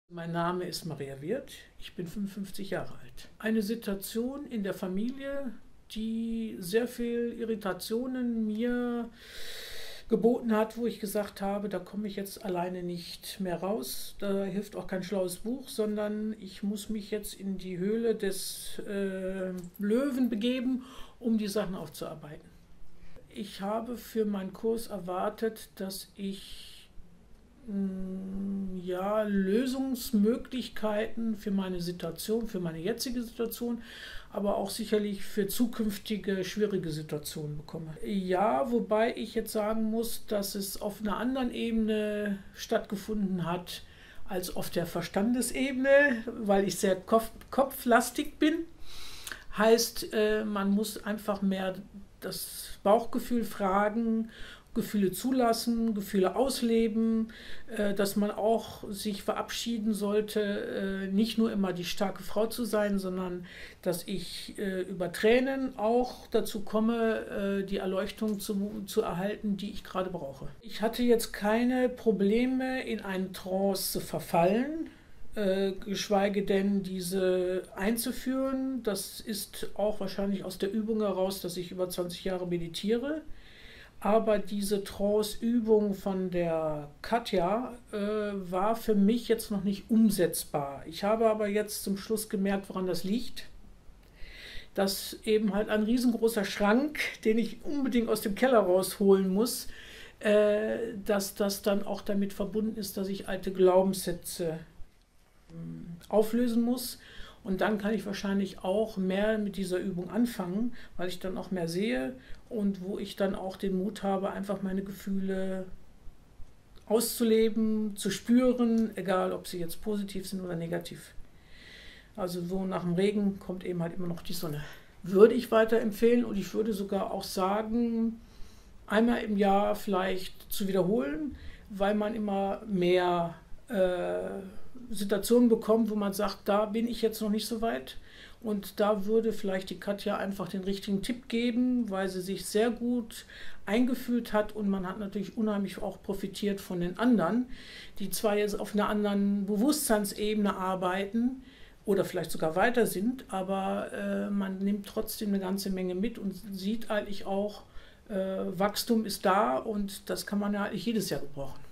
Mein Name ist Maria Wirth, ich bin 55 Jahre alt. Eine Situation in der Familie, die sehr viel Irritationen mir geboten hat, wo ich gesagt habe, da komme ich jetzt alleine nicht mehr raus. Da hilft auch kein schlaues Buch, sondern ich muss mich jetzt in die Höhle des Löwen begeben, um die Sachen aufzuarbeiten. Ich habe für meinen Kurs erwartet, dass ich Lösungsmöglichkeiten für meine Situation, für meine jetzige Situation, aber auch sicherlich für zukünftige schwierige Situationen bekomme. Ja, wobei ich jetzt sagen muss, dass es auf einer anderen Ebene stattgefunden hat als auf der Verstandesebene, weil ich sehr kopflastig bin. Heißt, man muss einfach mehr das Bauchgefühl fragen, Gefühle zulassen, Gefühle ausleben, dass man auch sich verabschieden sollte, nicht nur immer die starke Frau zu sein, sondern dass ich über Tränen auch dazu komme, die Erleuchtung zu erhalten, die ich gerade brauche. Ich hatte jetzt keine Probleme, in einen Trance zu verfallen, geschweige denn diese einzuführen. Das ist auch wahrscheinlich aus der Übung heraus, dass ich über 20 Jahre meditiere. Aber diese Trance-Übung von der Katja war für mich jetzt noch nicht umsetzbar. Ich habe aber jetzt zum Schluss gemerkt, woran das liegt. Dass eben halt ein riesengroßer Schrank, den ich unbedingt aus dem Keller rausholen muss, dass das dann auch damit verbunden ist, dass ich alte Glaubenssätze auflösen muss. Und dann kann ich wahrscheinlich auch mehr mit dieser Übung anfangen, weil ich dann auch mehr sehe und wo ich dann auch den Mut habe, einfach meine Gefühle auszuleben, zu spüren, egal ob sie jetzt positiv sind oder negativ. Also so nach dem Regen kommt eben halt immer noch die Sonne. Würde ich weiterempfehlen und ich würde sogar auch sagen, einmal im Jahr vielleicht zu wiederholen, weil man immer mehr Situationen bekommt, wo man sagt, da bin ich jetzt noch nicht so weit. Und da würde vielleicht die Katja einfach den richtigen Tipp geben, weil sie sich sehr gut eingefühlt hat und man hat natürlich unheimlich auch profitiert von den anderen, die zwar jetzt auf einer anderen Bewusstseinsebene arbeiten oder vielleicht sogar weiter sind, aber man nimmt trotzdem eine ganze Menge mit und sieht eigentlich auch, Wachstum ist da und das kann man ja eigentlich jedes Jahr gebrauchen.